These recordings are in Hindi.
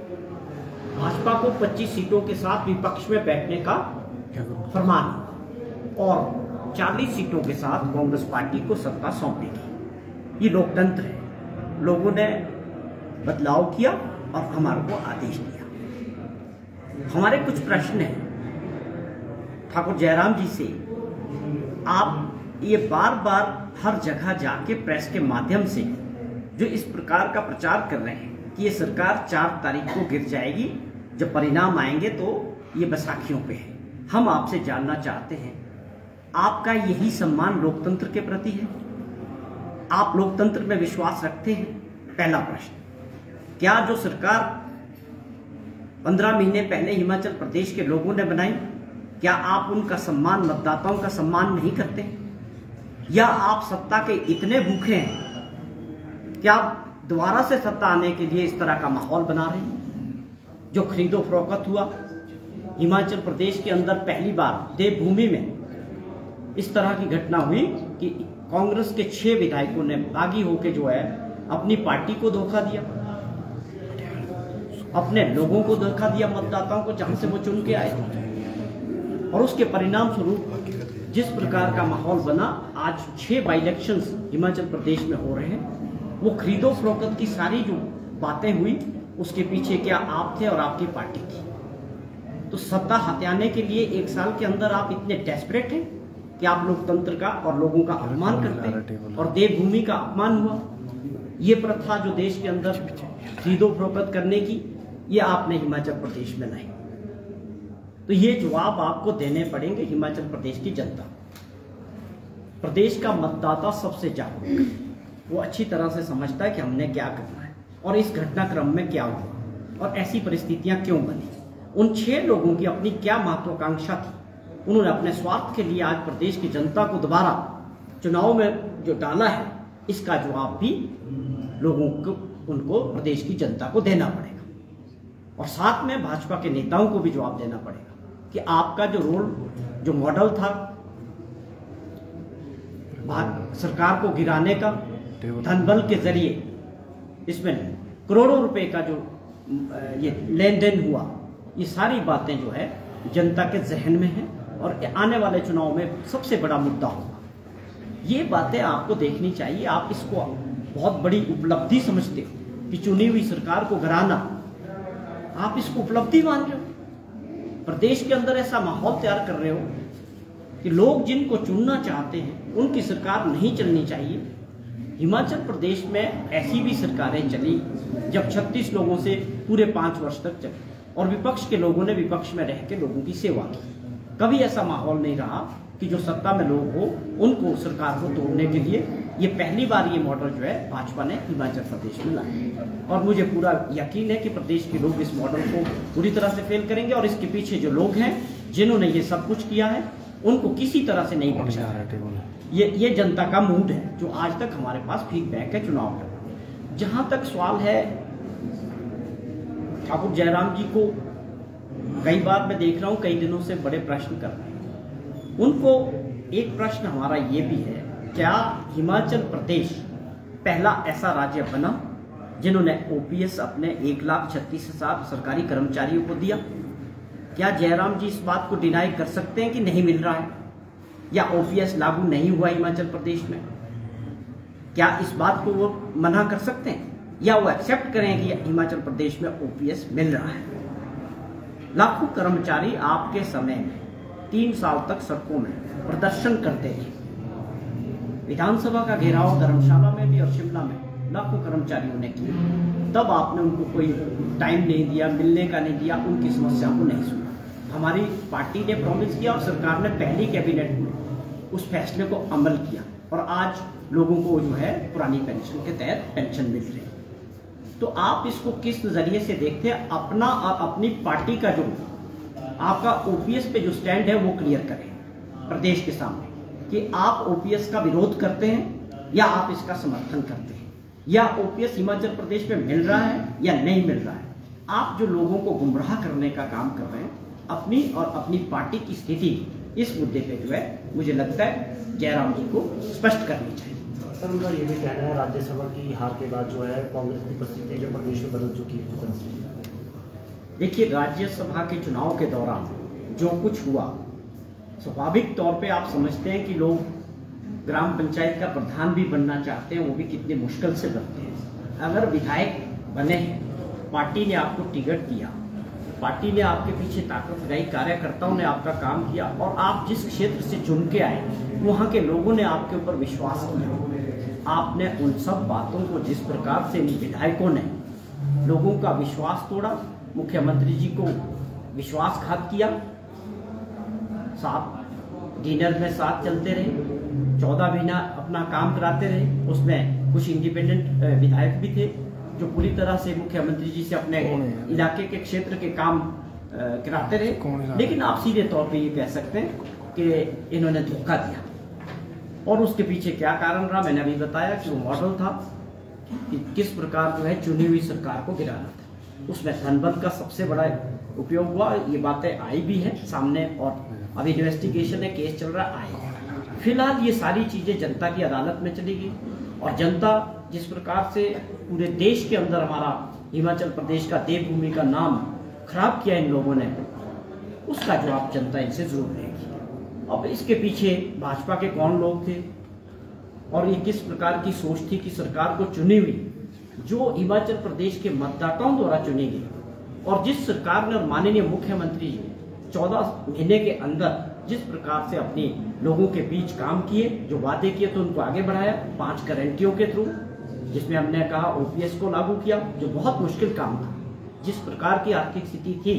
भाजपा को 25 सीटों के साथ विपक्ष में बैठने का फरमान और 40 सीटों के साथ कांग्रेस पार्टी को सत्ता सौंपेगी। ये लोकतंत्र है। लोगों ने बदलाव किया और हमारे को आदेश दिया। हमारे कुछ प्रश्न हैं ठाकुर जयराम जी से। आप ये बार बार हर जगह जाके प्रेस के माध्यम से जो इस प्रकार का प्रचार कर रहे हैं कि ये सरकार 4 तारीख को गिर जाएगी, जब परिणाम आएंगे तो ये बैसाखियों पे है। हम आपसे जानना चाहते हैं, आपका यही सम्मान लोकतंत्र के प्रति है? आप लोकतंत्र में विश्वास रखते हैं? पहला प्रश्न। क्या जो सरकार 15 महीने पहले हिमाचल प्रदेश के लोगों ने बनाई, क्या आप उनका सम्मान, मतदाताओं का सम्मान नहीं करते? या आप सत्ता के इतने भूखे हैं कि आप दोबारा से सत्ता आने के लिए इस तरह का माहौल बना रहे हैं? जो खरीदो फरोख्त हुआ हिमाचल प्रदेश के अंदर, पहली बार देवभूमि में इस तरह की घटना हुई कि कांग्रेस के 6 विधायकों ने बागी होकर जो है अपनी पार्टी को धोखा दिया, अपने लोगों को धोखा दिया, मतदाताओं को, जहां से वो चुन के आए थे। और उसके परिणाम स्वरूप जिस प्रकार का माहौल बना, आज 6 बाई इलेक्शंस हिमाचल प्रदेश में हो रहे हैं, वो खरीदो फरोख्त की सारी जो बातें हुई, उसके पीछे क्या आप थे और आपकी पार्टी थी। तो सत्ता हथियाने के लिए 1 साल के अंदर आप इतने डेस्परेट हैं कि आप लोकतंत्र का और लोगों का अपमान करते हैं। और देवभूमि का अपमान हुआ। ये प्रथा जो देश के अंदर खरीदो फरोख्त करने की, ये आपने हिमाचल प्रदेश में लाई। तो ये जवाब आपको देने पड़ेंगे हिमाचल प्रदेश की जनता। प्रदेश का मतदाता सबसे जागरूक है, वो अच्छी तरह से समझता है कि हमने क्या करना है और इस घटनाक्रम में क्या हुआ और ऐसी परिस्थितियां क्यों बनी। उन 6 लोगों की अपनी क्या महत्वाकांक्षा थी, उन्होंने अपने स्वार्थ के लिए आज प्रदेश की जनता को दोबारा चुनाव में जो डाला है, इसका जवाब भी लोगों को, उनको, प्रदेश की जनता को देना पड़ेगा। और साथ में भाजपा के नेताओं को भी जवाब देना पड़ेगा कि आपका जो रोल, जो मॉडल था सरकार को गिराने का, धनबल के जरिए इसमें करोड़ों रुपए का जो ये लेन देन हुआ, ये सारी बातें जो है जनता के जहन में है और आने वाले चुनाव में सबसे बड़ा मुद्दा होगा। ये बातें आपको देखनी चाहिए। आप इसको बहुत बड़ी उपलब्धि समझते हो कि चुनी हुई सरकार को गिराना, आप इसको उपलब्धि मान रहे हो। प्रदेश के अंदर ऐसा माहौल तैयार कर रहे हो कि लोग जिनको चुनना चाहते हैं उनकी सरकार नहीं चलनी चाहिए। हिमाचल प्रदेश में ऐसी भी सरकारें चली जब 36 लोगों से पूरे 5 वर्ष तक चली और विपक्ष के लोगों ने विपक्ष में रह के लोगों की सेवा की। कभी ऐसा माहौल नहीं रहा कि जो सत्ता में लोग हो उनको सरकार को तोड़ने के लिए, ये पहली बार ये मॉडल जो है भाजपा ने हिमाचल प्रदेश में लाया। और मुझे पूरा यकीन है कि प्रदेश के लोग इस मॉडल को पूरी तरह से फेल करेंगे और इसके पीछे जो लोग हैं जिन्होंने ये सब कुछ किया है, उनको किसी तरह से नहीं बख्शा। ये जनता का मूड है जो आज तक हमारे पास फीडबैक है चुनाव का। जहां तक सवाल है ठाकुर जयराम जी को, कई बार मैं देख रहा हूं कई दिनों से बड़े प्रश्न कर रहे हैं उनको। एक प्रश्न हमारा ये भी है, क्या हिमाचल प्रदेश पहला ऐसा राज्य बना जिन्होंने ओपीएस अपने 1,36,000 सरकारी कर्मचारियों को दिया? क्या जयराम जी इस बात को डिनाई कर सकते हैं कि नहीं मिल रहा है या ओपीएस लागू नहीं हुआ हिमाचल प्रदेश में? क्या इस बात को वो मना कर सकते हैं या वो एक्सेप्ट करें कि हिमाचल प्रदेश में ओपीएस मिल रहा है? लाखों कर्मचारी आपके समय में 3 साल तक सड़कों में प्रदर्शन करते थे। विधानसभा का घेराव धर्मशाला में भी और शिमला में लाखों कर्मचारियों ने किया। तब आपने उनको कोई टाइम नहीं दिया, मिलने का नहीं दिया, उनकी समस्या को नहीं सुना। हमारी पार्टी ने प्रॉमिस किया और सरकार ने पहली कैबिनेट में उस फैसले को अमल किया और आज लोगों को जो है पुरानी पेंशन के तहत पेंशन मिल रही है। तो आप इसको किस नजरिए से देखते हैं? अपना और अपनी पार्टी का जो आपका ओपीएस पे जो स्टैंड है वो क्लियर करें प्रदेश के सामने कि आप ओपीएस का विरोध करते हैं या आप इसका समर्थन करते हैं, या ओपीएस हिमाचल प्रदेश में मिल रहा है या नहीं मिल रहा है। आप जो लोगों को गुमराह करने का काम कर रहे हैं, अपनी और अपनी पार्टी की स्थिति इस मुद्दे पे जो है मुझे लगता है जयराम जी को स्पष्ट करनी चाहिए। सर, उनका ये भी कहना है राज्यसभा की हार के बाद जो है कांग्रेस की परिस्थिति जो प्रदेश में बदल चुकी है। देखिए, राज्यसभा के चुनाव के दौरान जो कुछ हुआ, स्वाभाविक तौर पे आप समझते हैं कि लोग ग्राम पंचायत का प्रधान भी बनना चाहते हैं, वो भी कितने मुश्किल से बनते हैं। अगर विधायक बने हैं, पार्टी ने आपको टिकट दिया, पार्टी ने आपके पीछे ताकत लगाई, कार्यकर्ताओं ने आपका काम किया और आप जिस क्षेत्र से चुन के आए वहाँ के लोगों ने आपके ऊपर विश्वास किया। आपने उन सब बातों को, जिस प्रकार से इन विधायकों ने लोगों का विश्वास तोड़ा, मुख्यमंत्री जी को विश्वासघात किया, साथ डिनर में साथ चलते रहे, 14 महीना अपना काम कराते रहे। उसमें कुछ इंडिपेंडेंट विधायक भी थे जो पूरी तरह से मुख्यमंत्री जी से अपने इलाके के क्षेत्र के काम कराते रहे। लेकिन आप सीधे तौर पे ये कह सकते हैं कि इन्होंने धोखा दिया। और उसके पीछे क्या कारण रहा, मैंने अभी बताया कि वो मॉडल था कि किस प्रकार जो है चुनी हुई सरकार को गिराना था। उसमें धनबल का सबसे बड़ा उपयोग हुआ। ये बातें आई भी है सामने और अभी इन्वेस्टिगेशन है, केस चल रहा है। फिलहाल ये सारी चीजें जनता की अदालत में चली गई और जनता जिस प्रकार से पूरे देश के अंदर हमारा हिमाचल प्रदेश का देवभूमि का नाम खराब किया इन लोगों ने, उसका जवाब जनता इनसे जरूर लेगी। अब इसके पीछे भाजपा के कौन लोग थे और ये किस प्रकार की सोच थी कि सरकार को चुनी हुई, जो हिमाचल प्रदेश के मतदाताओं द्वारा चुनी गई, और जिस सरकार ने और माननीय मुख्यमंत्री जी 14 महीने के अंदर जिस प्रकार से अपने लोगों के बीच काम किए, जो वादे किए तो उनको आगे बढ़ाया 5 गारंटियों के थ्रू, जिसमें हमने कहा ओपीएस को लागू किया, जो बहुत मुश्किल काम था। जिस प्रकार की आर्थिक स्थिति थी,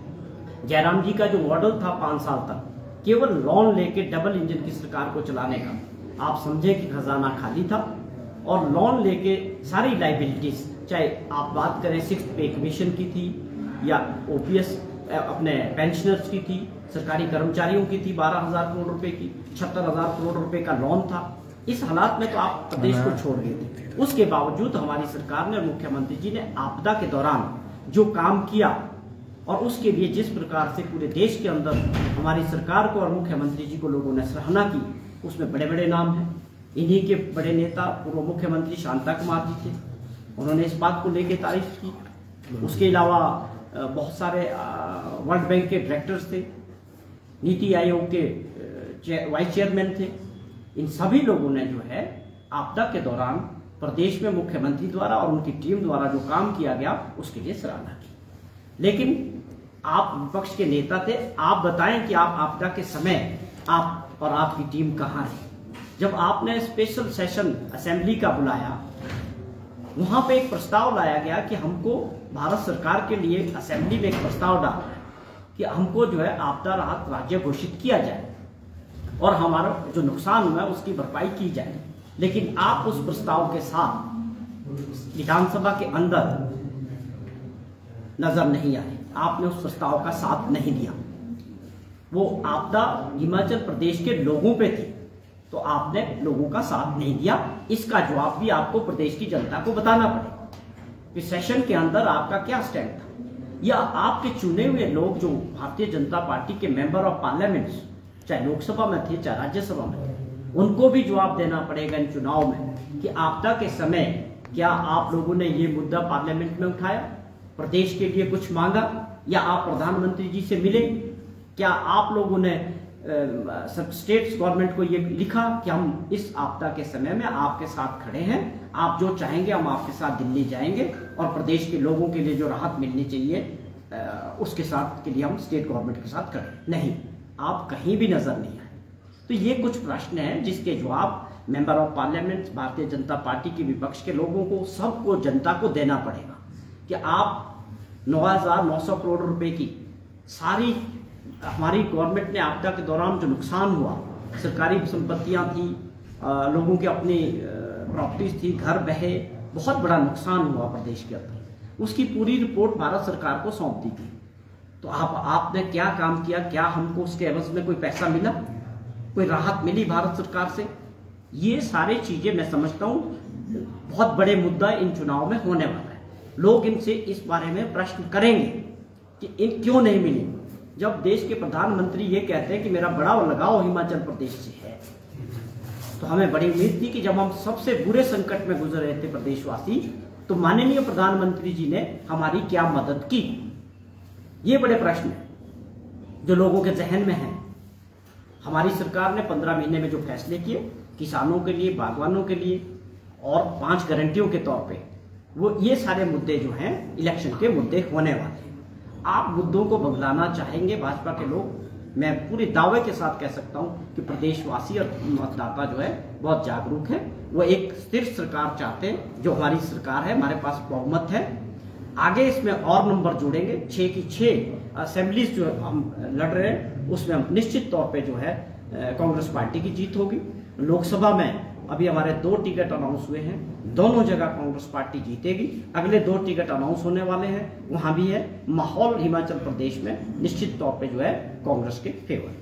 जयराम जी का जो मॉडल था 5 साल तक केवल लोन लेके डबल इंजन की सरकार को चलाने का, आप समझे कि खजाना खाली था और लोन लेके सारी लाइबिलिटीज, चाहे आप बात करें 6th पे कमीशन की थी या ओपीएस अपने पेंशनर्स की थी, सरकारी कर्मचारियों की थी 12,000 करोड़ रुपए की, 76,000 करोड़ रुपए का लोन था। इस हालात में तो आप प्रदेश को छोड़ गए थे। उसके बावजूद हमारी सरकार ने और मुख्यमंत्री जी ने आपदा के दौरान जो काम किया और उसके लिए जिस प्रकार से पूरे देश के अंदर हमारी सरकार को और मुख्यमंत्री जी को लोगों ने सराहना की, उसमें बड़े बड़े नाम हैं। इन्हीं के बड़े नेता पूर्व मुख्यमंत्री शांता कुमार जी थे, उन्होंने इस बात को लेकर तारीफ की। उसके अलावा बहुत सारे वर्ल्ड बैंक के डायरेक्टर्स थे, नीति आयोग के वाइस चेयरमैन थे। इन सभी लोगों ने जो है आपदा के दौरान प्रदेश में मुख्यमंत्री द्वारा और उनकी टीम द्वारा जो काम किया गया उसके लिए सराहना की। लेकिन आप विपक्ष के नेता थे, आप बताएं कि आप आपदा के समय आप और आपकी टीम कहाँ रही? जब आपने स्पेशल सेशन असेंबली का बुलाया, वहां पे एक प्रस्ताव लाया गया कि हमको भारत सरकार के लिए असेंबली में एक प्रस्ताव डाला कि हमको जो है आपदा राहत राज्य घोषित किया जाए और हमारा जो नुकसान हुआ है उसकी भरपाई की जाए। लेकिन आप उस प्रस्ताव के साथ विधानसभा के अंदर नजर नहीं आए, आपने उस प्रस्ताव का साथ नहीं दिया। वो आपदा हिमाचल प्रदेश के लोगों पे थी, तो आपने लोगों का साथ नहीं दिया। इसका जवाब भी आपको प्रदेश की जनता को बताना पड़ेगा कि सेशन के अंदर आपका क्या स्टैंड था, या आपके चुने हुए लोग जो भारतीय जनता पार्टी के मेंबर ऑफ पार्लियामेंट, चाहे लोकसभा में थे चाहे राज्यसभा में थे, उनको भी जवाब देना पड़ेगा इन चुनाव में कि आपदा के समय क्या आप लोगों ने ये मुद्दा पार्लियामेंट में उठाया, प्रदेश के लिए कुछ मांगा, या आप प्रधानमंत्री जी से मिले? क्या आप लोगों ने स्टेट गवर्नमेंट को ये लिखा कि हम इस आपदा के समय में आपके साथ खड़े हैं, आप जो चाहेंगे हम आपके साथ दिल्ली जाएंगे और प्रदेश के लोगों के लिए जो राहत मिलनी चाहिए उसके साथ के लिए हम स्टेट गवर्नमेंट के साथ खड़े? नहीं, आप कहीं भी नजर नहीं आए। तो ये कुछ प्रश्न हैं जिसके जवाब member of parliament, Bharatiya Janata party के विपक्ष के लोगों को, सबको, जनता को देना पड़ेगा कि आप 9,900 करोड़ रुपए की सारी हमारी गवर्नमेंट ने आपदा के दौरान जो नुकसान हुआ, सरकारी संपत्तियां थी, लोगों की अपनी प्रॉपर्टीज थी, घर बहे, बहुत बड़ा नुकसान हुआ प्रदेश के अंदर, उसकी पूरी रिपोर्ट भारत सरकार को सौंप दी गई। तो आपने क्या काम किया? क्या हमको उसके एवज में कोई पैसा मिला, कोई राहत मिली भारत सरकार से? ये सारी चीजें मैं समझता हूँ बहुत बड़े मुद्दा इन चुनाव में होने वाला है। लोग इनसे इस बारे में प्रश्न करेंगे कि इन क्यों नहीं मिली, जब देश के प्रधानमंत्री ये कहते हैं कि मेरा बड़ा लगाव हिमाचल प्रदेश से है। तो हमें बड़ी उम्मीद थी कि जब हम सबसे बुरे संकट में गुजर रहे थे प्रदेशवासी, तो माननीय प्रधानमंत्री जी ने हमारी क्या मदद की। ये बड़े प्रश्न हैं जो लोगों के जहन में हैं। हमारी सरकार ने 15 महीने में जो फैसले किए किसानों के लिए, बागवानों के लिए और 5 गारंटियों के तौर पे, वो ये सारे मुद्दे जो हैं इलेक्शन के मुद्दे होने वाले हैं। आप मुद्दों को बदलाना चाहेंगे भाजपा के लोग, मैं पूरे दावे के साथ कह सकता हूं कि प्रदेशवासी और मतदाता जो है बहुत जागरूक है। वो एक स्थिर सरकार चाहते हैं, जो हमारी सरकार है, हमारे पास बहुमत है। आगे इसमें और नंबर जोड़ेंगे, 6 की 6 असेंबलीज जो हम लड़ रहे हैं उसमें हम निश्चित तौर पे जो है कांग्रेस पार्टी की जीत होगी। लोकसभा में अभी हमारे 2 टिकट अनाउंस हुए हैं, दोनों जगह कांग्रेस पार्टी जीतेगी। अगले 2 टिकट अनाउंस होने वाले हैं, वहां भी है। माहौल हिमाचल प्रदेश में निश्चित तौर पे जो है कांग्रेस के फेवर।